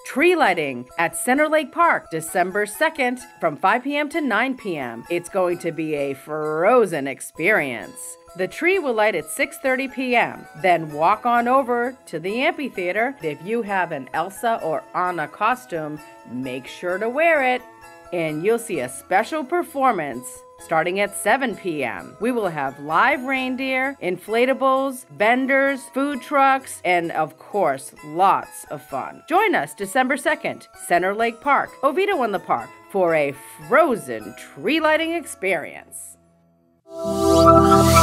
Tree lighting at Center Lake Park, December 2nd from 5 p.m. to 9 p.m. It's going to be a frozen experience. The tree will light at 6:30 p.m. Then walk on over to the amphitheater. If you have an Elsa or Anna costume, make sure to wear it. And you'll see a special performance starting at 7 p.m. We will have live reindeer, inflatables, vendors, food trucks, and of course, lots of fun. Join us December 2nd, Center Lake Park, Oviedo in the Park, for a frozen tree lighting experience.